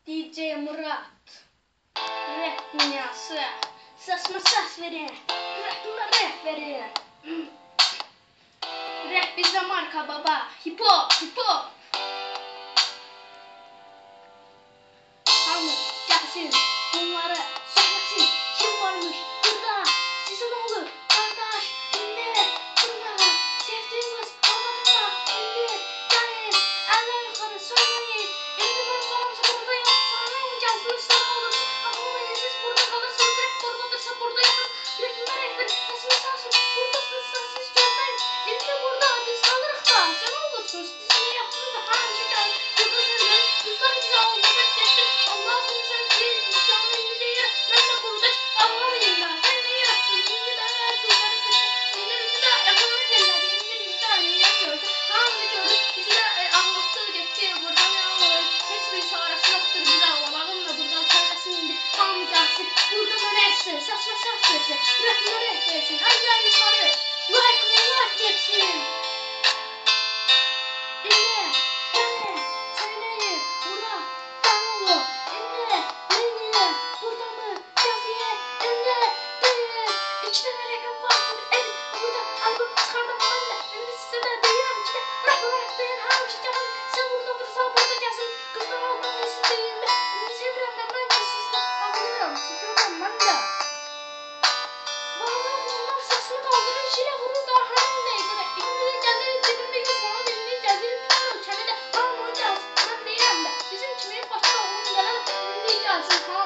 DJ Murat. Rap dünyası. Sesime ses verin. Rap'ime rap verin. Rap bize marka baba. Hip hop, hip hop. Hamı gelsin. Bunları söylesin. Kim varmış burada? Sizin oğlu, kardeş, millet, bunlara sevdiğiniz anlatıkla millet, gelin, eller yukarı söyleyin. Şimdi ben paramsa buradayım. Sana mı gelsin işte ne olur? Aklıma siz burada kalırsınız. Rap buradadırsa buradayız. Rapime rap verin. Sesimi sensin. Buradasınız sensiz gözleyin. Şimdi burada biz kalırız da. Sen olursunuz. Siz ne yaptınız da hangi gelin. Burada söyleyin. Kızlar bize oldu. Beklettim. Allah'ım sen değil. İslam'ın iyiliği. Ben de burada Allah'ım da. Sen ne yaptın? Şimdi ben her kızları seçtim. Şimdi bizi de yakına gelmedi. Şimdi bizi de ne yapıyorsun? Hangi gördük? Bizi de anlattı. Gitti. Burada ne olur? Hiçbir çaresi yoktur bize ağlamağın da buradan söylesin indi. Hangi gelsin? Burada bana etsin. Sesme ses versin. Rapime rap versin. Eller yukarı. Like geçsin. İnne, gene, söyleyin, burada, ben oğlu, inne, beni, burada mı, yazıya, inne, değil, 2 tane rakam vardır, burada albüm çıkardım ben de, şimdi size de değilim ki, rapper değil, her şey canım, sen burada dursan burada gelsin, kızlar aldım, siz değil mi, seviyorum ben de sizi, anlıyorum, seviyorum ben de. Vallahi bunlar sesini kaldırır, şile vurur da hanım neydi, ikimiz de geldi, dibimdeyiz, sana dibimdeyiz, geldi, bir ölçemi de, hanım gelsin, ben değilim de, bizim kimi başka oğlum gelen, dibimdeyiz gelsin,